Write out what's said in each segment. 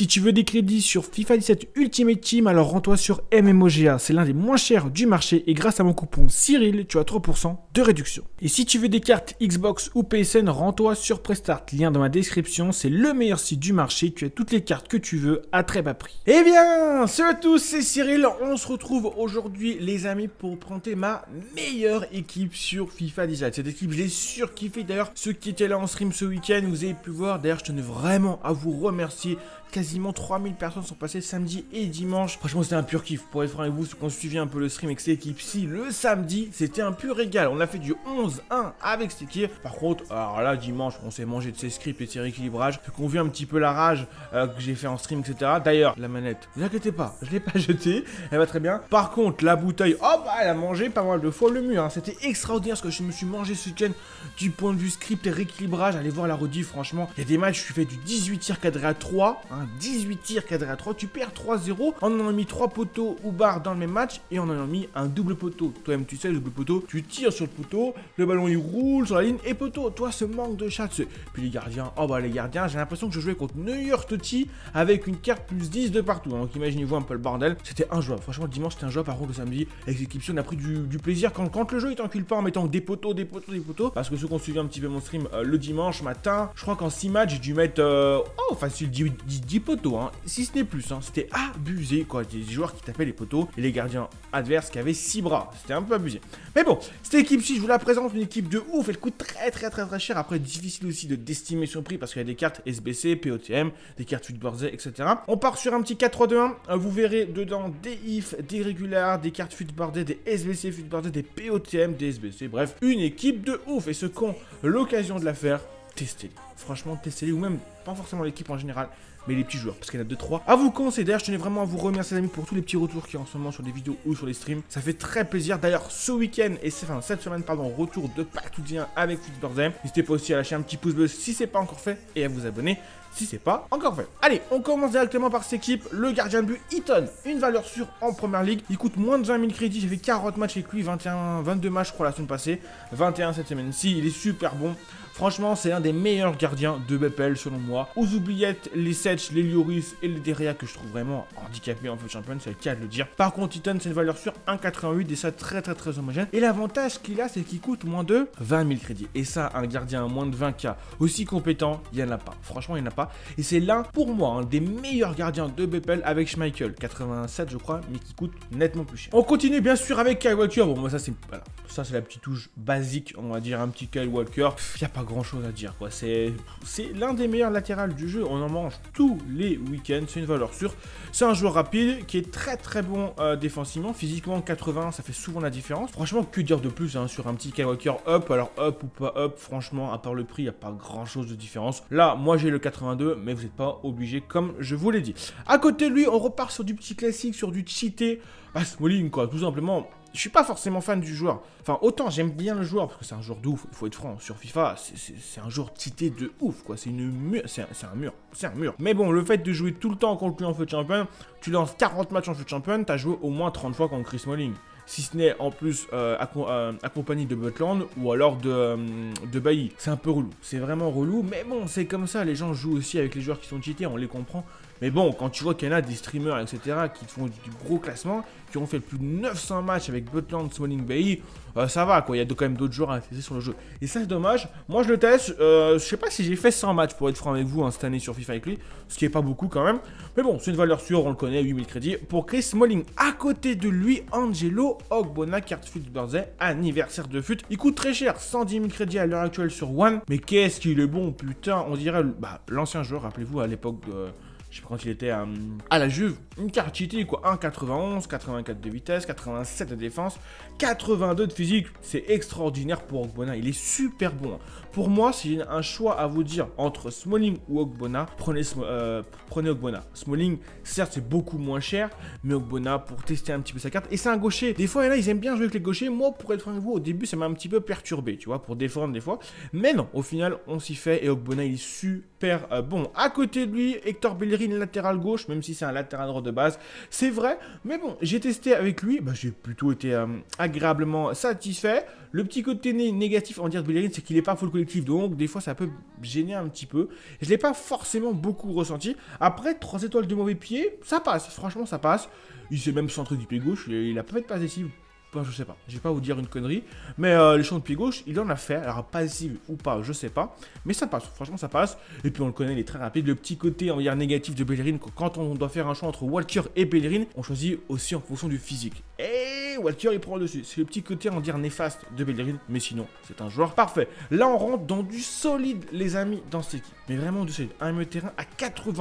Si tu veux des crédits sur FIFA 17 Ultimate Team, alors rends-toi sur MMOGA. C'est l'un des moins chers du marché et grâce à mon coupon Cyril, tu as 3% de réduction. Et si tu veux des cartes Xbox ou PSN, rends-toi sur Prestart. Lien dans ma description, c'est le meilleur site du marché. Tu as toutes les cartes que tu veux à très bas prix. Eh bien, salut à tous, c'est Cyril. On se retrouve aujourd'hui, les amis, pour présenter ma meilleure équipe sur FIFA 17. Cette équipe, je l'ai surkiffé. D'ailleurs, ceux qui étaient là en stream ce week-end, vous avez pu voir. D'ailleurs, je tenais vraiment à vous remercier. Quasiment 3000 personnes sont passées samedi et dimanche. Franchement, c'était un pur kiff. Pour être franc avec vous, ceux qui ont suivi un peu le stream avec cette équipe-ci, le samedi, c'était un pur régal. On a fait du 11-1 avec cette équipe. Par contre, alors là, dimanche, on s'est mangé de ces scripts et de ces rééquilibrages. Fait qu'on vit un petit peu la rage que j'ai fait en stream, etc. D'ailleurs, la manette, ne vous inquiétez pas, je ne l'ai pas jetée. Elle va très bien. Par contre, la bouteille, hop, elle a mangé pas mal de fois le mur. Hein. C'était extraordinaire ce que je me suis mangé ce week-end du point de vue script et rééquilibrage. Allez voir la rediff, franchement. Il y a des matchs, je fais du 18 tirs cadrés à 3. 18 tirs cadrés à 3, tu perds 3-0. On en a mis 3 poteaux ou barres dans le même match et on en a mis un double poteau. Toi-même, tu sais, le double poteau, tu tires sur le poteau, le ballon il roule sur la ligne et poteau. Toi, ce manque de chat. Puis les gardiens, oh bah les gardiens, j'ai l'impression que je jouais contre New York Totti avec une carte plus 10 de partout. Donc imaginez-vous un peu le bordel. C'était injouable. Franchement, le dimanche, c'était injouable. Par contre, le samedi, avec l'équipe, on a pris du plaisir quand le jeu il t'encule pas en mettant des poteaux. Parce que ceux qui ont suivi un petit peu mon stream le dimanche matin, je crois qu'en 6 matchs, j'ai dû mettre facile 10 poteaux. Hein, si ce n'est plus, hein, c'était abusé quoi, des joueurs qui tapaient les poteaux et les gardiens adverses qui avaient 6 bras, c'était un peu abusé. Mais bon, cette équipe-ci, je vous la présente, une équipe de ouf, elle coûte très cher, après difficile aussi de d'estimer son prix parce qu'il y a des cartes SBC, POTM, des cartes FUT etc. On part sur un petit 4-3-2-1, vous verrez dedans des IF, des régulars, des cartes FUT des SBC, des POTM, des SBC, bref, une équipe de ouf et ceux qui ont l'occasion de la faire, testez-les. Franchement, testez-les ou même pas forcément l'équipe en général, mais les petits joueurs, parce qu'il y en a 2-3. À vous conseiller, d'ailleurs, je tenais vraiment à vous remercier, les amis, pour tous les petits retours qu'il y a en ce moment sur les vidéos ou sur les streams. Ça fait très plaisir. D'ailleurs, ce week-end et cette semaine, retour de Pactoudien avec FUT. N'hésitez pas aussi à lâcher un petit pouce bleu si c'est pas encore fait et à vous abonner si c'est pas encore fait. Allez, on commence directement par cette équipe. Le gardien de but, Eaton, une valeur sûre en première ligue. Il coûte moins de 20 000 crédits. J'ai fait 40 matchs avec lui, 22 matchs, je crois, la semaine passée. 21 cette semaine-ci. Il est super bon. Franchement, c'est l'un des meilleurs gardiens de BPL selon moi. Aux oubliettes, les Setch, les Lloris et les Derea que je trouve vraiment handicapés en FUT Champion, c'est le cas de le dire. Par contre, Titan, c'est une valeur sûre 1,88 et ça très homogène. Et l'avantage qu'il a, c'est qu'il coûte moins de 20 000 crédits. Et ça, un gardien à moins de 20K aussi compétent, il n'y en a pas. Franchement, il n'y en a pas. Et c'est l'un, pour moi, un des meilleurs gardiens de BPL avec Schmeichel, 87 je crois, mais qui coûte nettement plus cher. On continue bien sûr avec Kyle Walker. Bon, moi ça c'est voilà. Ça c'est la petite touche basique, on va dire un petit Kyle Walker. Il n'y a pas grand chose à dire quoi. C'est l'un des meilleurs latérales du jeu. On en mange tous les week-ends. C'est une valeur sûre. C'est un joueur rapide qui est très bon défensivement. Physiquement 80, ça fait souvent la différence. Franchement, que dire de plus hein, sur un petit Kyle Walker up. Alors up ou pas up, franchement, à part le prix, il n'y a pas grand chose de différence. Là, moi j'ai le 82, mais vous n'êtes pas obligé comme je vous l'ai dit. À côté de lui, on repart sur du petit classique, sur du cheaté. Smalling quoi, tout simplement. Je suis pas forcément fan du joueur. Enfin, autant j'aime bien le joueur, parce que c'est un joueur de ouf, il faut être franc. Sur FIFA, c'est un joueur cheaté de ouf, quoi. C'est un mur. Mais bon, le fait de jouer tout le temps contre lui en FUT Champion, tu lances 40 matchs en FUT Champion, t'as joué au moins 30 fois contre Chris Smalling. Si ce n'est en plus accompagné de Butland ou alors de Bailly. C'est un peu relou, c'est vraiment relou, mais bon, c'est comme ça, les gens jouent aussi avec les joueurs qui sont cheatés, on les comprend. Mais bon, quand tu vois qu'il y en a des streamers, etc., qui font du gros classement, qui ont fait plus de 900 matchs avec Butland, Smalling, Bailly, ça va quoi, il y a quand même d'autres joueurs à tester sur le jeu. Et ça c'est dommage, moi je le teste, je sais pas si j'ai fait 100 matchs pour être franc avec vous cette année sur FIFA avec lui, ce qui est pas beaucoup quand même. Mais bon, c'est une valeur sûre, on le connaît, 8000 crédits. Pour Chris Smalling, à côté de lui, Angelo Ogbonna, carte FUT Birthday, anniversaire de FUT. Il coûte très cher, 110 000 crédits à l'heure actuelle sur One. Mais qu'est-ce qu'il est bon, putain, on dirait l'ancien joueur, rappelez-vous à l'époque de... Je sais pas quand il était à la Juve, une carte cheatée quoi, 1,91, 84 de vitesse, 87 de défense, 82 de physique. C'est extraordinaire pour Ogbonna, il est super bon. Pour moi, si j'ai un choix à vous dire entre Smalling ou Ogbonna, prenez Ogbonna. Smalling, certes, c'est beaucoup moins cher, mais Ogbonna pour tester un petit peu sa carte. Et c'est un gaucher. Des fois, il y en a, ils aiment bien jouer avec les gauchers. Moi, pour être franc avec vous, au début, ça m'a un petit peu perturbé, tu vois, pour défendre des fois. Mais non, au final, on s'y fait et Ogbonna, il est super super bon. À côté de lui, Hector Bellerin, latéral gauche, même si c'est un latéral droit de base, c'est vrai. Mais bon, j'ai testé avec lui, bah, j'ai plutôt été agréablement satisfait. Le petit côté négatif, on va dire, de Bellerin, c'est qu'il n'est pas full collectif, donc des fois ça peut gêner un petit peu. Je ne l'ai pas forcément beaucoup ressenti. Après, 3 étoiles de mauvais pied, ça passe, franchement ça passe. Il s'est même centré du pied gauche, il a pas fait de passe décisive. Bah, je sais pas, je vais pas vous dire une connerie, mais les champs de pied gauche, il en a fait, alors passive ou pas, je sais pas, mais ça passe, franchement ça passe, et puis on le connaît, il est très rapide, le petit côté, on va dire, négatif de Bellerin, quand on doit faire un choix entre Walker et Bellerin, on choisit aussi en fonction du physique, et Walker il prend le dessus, c'est le petit côté, on va dire, néfaste de Bellerin, mais sinon, c'est un joueur parfait. Là on rentre dans du solide, les amis, dans cette équipe, mais vraiment du solide, un milieu de terrain à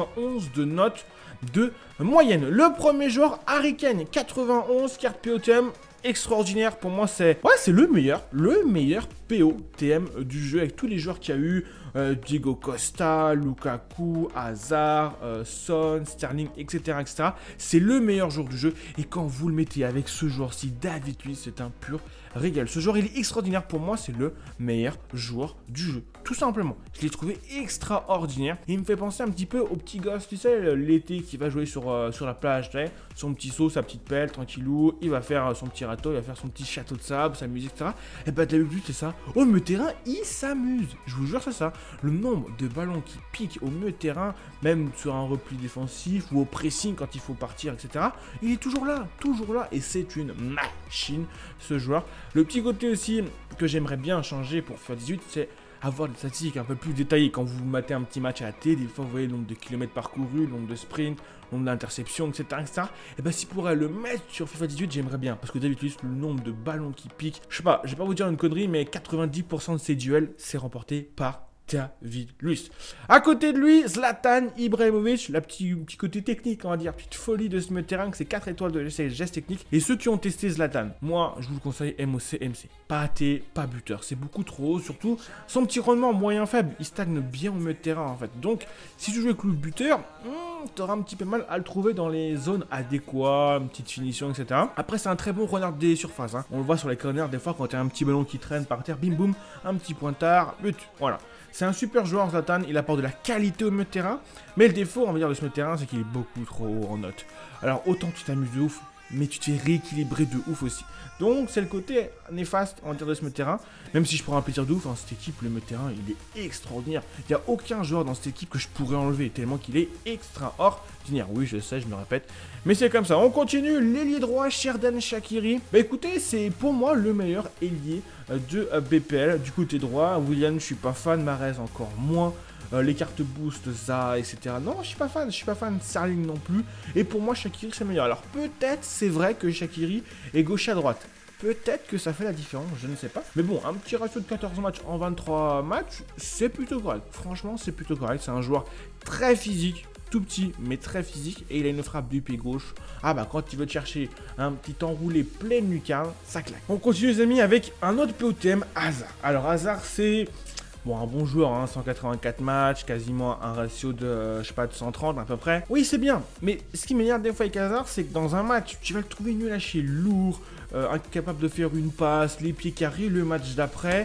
91 de notes de moyenne. Le premier joueur, Harry Kane, 91, carte POTM, extraordinaire. Pour moi, c'est le meilleur POTM du jeu avec tous les joueurs qu'il y a eu. Diego Costa, Lukaku, Hazard, Son, Sterling, etc. C'est le meilleur joueur du jeu. Et quand vous le mettez avec ce joueur-ci, David Luiz, c'est un pur régal. Ce joueur, il est extraordinaire. Pour moi, c'est le meilleur joueur du jeu. Tout simplement. Je l'ai trouvé extraordinaire. Il me fait penser un petit peu au petit gosse, tu sais, l'été qui va jouer sur la plage, tu sais, son petit seau, sa petite pelle, tranquillou. Il va faire son petit râteau, il va faire son petit château de sable, s'amuser, etc. Et bah, David Luiz, c'est ça. Au milieu de terrain, il s'amuse. Je vous jure, c'est ça. Le nombre de ballons qui piquent au milieu de terrain, même sur un repli défensif ou au pressing quand il faut partir, etc. Il est toujours là, et c'est une machine, ce joueur. Le petit côté aussi que j'aimerais bien changer pour FIFA 18, c'est avoir des statistiques un peu plus détaillées. Quand vous mettez un petit match à la télé, des fois vous voyez le nombre de kilomètres parcourus, le nombre de sprints, le nombre d'interceptions, etc. Et ben si pourrait le mettre sur FIFA 18, j'aimerais bien. Parce que David Luiz, le nombre de ballons qui piquent, je sais pas, je vais pas vous dire une connerie, mais 90% de ses duels, c'est remporté par David Luiz. À côté de lui, Zlatan Ibrahimovic, la petit côté technique, on va dire, petite folie de ce milieu de terrain, que c'est 4 étoiles de gestes techniques. Et ceux qui ont testé Zlatan, moi, je vous le conseille, MOC, MC. Pas athée, pas buteur, c'est beaucoup trop haut, surtout son petit rendement moyen faible, il stagne bien au milieu de terrain en fait. Donc, si tu joues avec le buteur, tu auras un petit peu mal à le trouver dans les zones adéquates, une petite finition, etc. Après, c'est un très bon renard des surfaces, hein. On le voit sur les corners, des fois, quand tu as un petit ballon qui traîne par terre, bim boum, un petit pointard, but, voilà. C'est un super joueur, Zlatan, il apporte de la qualité au milieu de terrain, mais le défaut, on va dire, de ce milieu de terrain, c'est qu'il est beaucoup trop haut en notes. Alors, autant tu t'amuses de ouf, mais tu te fais rééquilibrer de ouf aussi. Donc, c'est le côté néfaste, on va dire, de ce milieu de terrain, même si je prends un plaisir de ouf, hein, cette équipe, le milieu de terrain, il est extraordinaire. Il n'y a aucun joueur dans cette équipe que je pourrais enlever, tellement qu'il est extraordinaire. Oui, je sais, je me répète, mais c'est comme ça. On continue, l'ailier droit, Xherdan Shaqiri. Bah écoutez, c'est pour moi le meilleur ailier de BPL. Du côté droit, Willian, je suis pas fan, Mahrez encore moins. Les cartes boost, Zaha, etc. Non, je suis pas fan, Sterling non plus. Et pour moi, Shaqiri, c'est meilleur. Alors peut-être, c'est vrai que Shaqiri est gauche à droite. Peut-être que ça fait la différence, je ne sais pas. Mais bon, un petit ratio de 14 matchs en 23 matchs, c'est plutôt correct. Franchement, c'est plutôt correct. C'est un joueur très physique, tout petit, mais très physique. Et il a une frappe du pied gauche. Ah bah, quand il veut te chercher un petit enroulé plein lucarne, ça claque. On continue, les amis, avec un autre POTM, Hazard. Alors, Hazard, c'est... bon, un bon joueur, hein, 184 matchs, quasiment un ratio de, je sais pas, de 130 à peu près. Oui, c'est bien, mais ce qui m'énerve des fois avec Hazard, c'est que dans un match, tu vas le trouver nul à chier, lourd, incapable de faire une passe, les pieds carrés, le match d'après,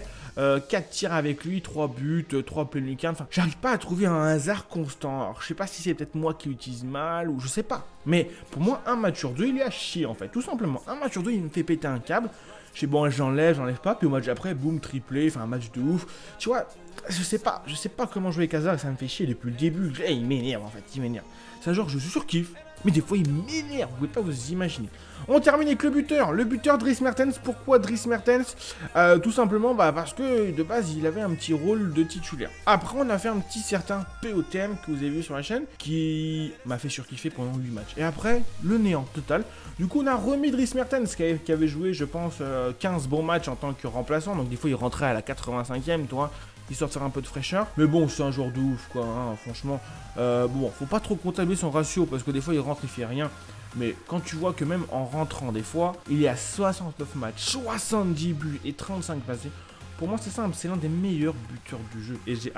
4 tirs avec lui, 3 buts, 3 pleines lucarnes, enfin, j'arrive pas à trouver un Hazard constant. Alors, je sais pas si c'est peut-être moi qui l'utilise mal, ou je sais pas. Mais pour moi, un match sur deux, il est à chier, en fait, tout simplement. Un match sur deux, il me fait péter un câble. Je sais, bon, j'enlève pas, puis au match après, boum, triplé, enfin un match de ouf. Tu vois, je sais pas comment jouer avec Hazard, ça me fait chier depuis le début. Il m'énerve en fait, il m'énerve. C'est un genre, je suis surkiffe, mais des fois il m'énerve, vous pouvez pas vous imaginer. On termine avec le buteur Dries Mertens. Pourquoi Dries Mertens? Tout simplement parce que de base il avait un petit rôle de titulaire. Après on a fait un petit certain POTM que vous avez vu sur la chaîne qui m'a fait surkiffer pendant 8 matchs. Et après le néant total. Du coup on a remis Dries Mertens qui avait joué je pense 15 bons matchs en tant que remplaçant. Donc des fois il rentrait à la 85e, toi, histoire de faire un peu de fraîcheur. Mais bon, c'est un joueur de ouf, quoi, hein, franchement. Bon, faut pas trop comptabiliser son ratio, parce que des fois, il rentre, il fait rien. Mais quand tu vois que même en rentrant, des fois, il est à 69 matchs, 70 buts et 35 passés. Pour moi, c'est simple, c'est l'un des meilleurs buteurs du jeu. Et j'ai hâte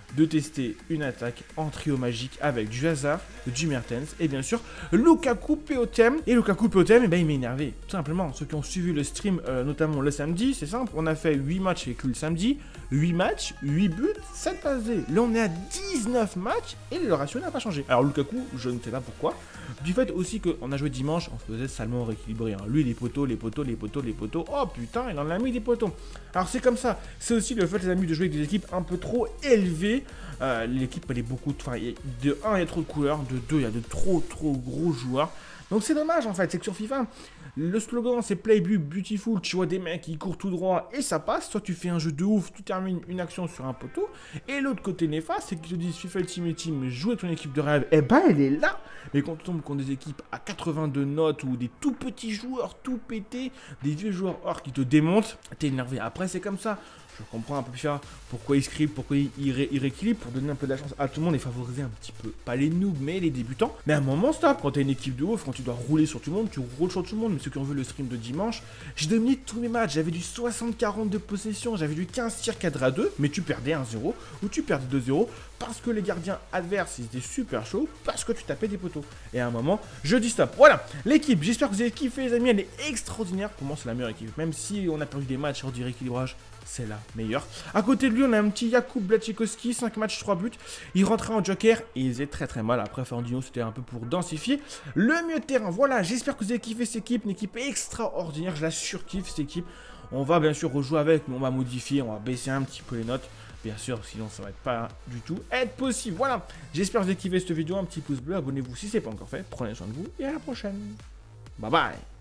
de tester une attaque en trio magique avec du Hazard, du Mertens et bien sûr Lukaku POTM. Et Lukaku POTM, eh ben, il m'a énervé, tout simplement. Ceux qui ont suivi le stream, notamment le samedi, c'est simple, on a fait 8 matchs avec lui le samedi, 8 matchs, 8 buts, 7 passes D. Là on est à 19 matchs et le ratio n'a pas changé. Alors Lukaku, je ne sais pas pourquoi, du fait aussi qu'on a joué dimanche, on se faisait salement rééquilibrer. Hein. Lui les poteaux, oh putain, il en a mis des poteaux. Alors c'est comme ça, c'est aussi le fait les amis de jouer avec des équipes un peu trop élevées. L'équipe elle est beaucoup, enfin de 1 il y a trop de couleurs, de 2 il y a de trop gros joueurs. Donc c'est dommage en fait, c'est que sur FIFA, le slogan c'est Play Beautiful, tu vois des mecs qui courent tout droit et ça passe, soit tu fais un jeu de ouf, tu termines une action sur un poteau, et l'autre côté néfaste, c'est qu'ils te disent FIFA Ultimate Team, joue avec ton équipe de rêve, et ben elle est là, mais quand tu tombes contre des équipes à 82 notes ou des tout petits joueurs tout pétés, des vieux joueurs hors qui te démontent, t'es énervé, après c'est comme ça. Je comprends un peu FIFA, pourquoi il script, pourquoi il rééquilibre, pour donner un peu de la chance à tout le monde et favoriser un petit peu, pas les noobs, mais les débutants. Mais à un moment, stop, quand t'as une équipe de ouf, quand tu dois rouler sur tout le monde, tu roules sur tout le monde. Mais ceux qui ont vu le stream de dimanche, j'ai dominé tous mes matchs, j'avais du 60-40 de possession, j'avais du 15 tirs cadrés à 2, mais tu perdais 1-0 ou tu perdais 2-0 parce que les gardiens adverses, ils étaient super chauds, parce que tu tapais des poteaux. Et à un moment, je dis stop. Voilà, l'équipe, j'espère que vous avez kiffé les amis, elle est extraordinaire. Pour moi, c'est la meilleure équipe, même si on a perdu des matchs sur du rééquilibrage. C'est la meilleure. À côté de lui, on a un petit Jakub Blaszczykowski, 5 matchs, 3 buts. Il rentrait en joker et il faisait très mal. Après, Fernandinho, c'était un peu pour densifier le milieu de terrain. Voilà, j'espère que vous avez kiffé cette équipe. Une équipe extraordinaire, je la surkiffe cette équipe. On va bien sûr rejouer avec, mais on va modifier, on va baisser un petit peu les notes. Bien sûr, sinon ça va pas du tout être possible. Voilà, j'espère que vous avez kiffé cette vidéo. Un petit pouce bleu, abonnez-vous si ce n'est pas encore fait. Prenez soin de vous et à la prochaine. Bye bye.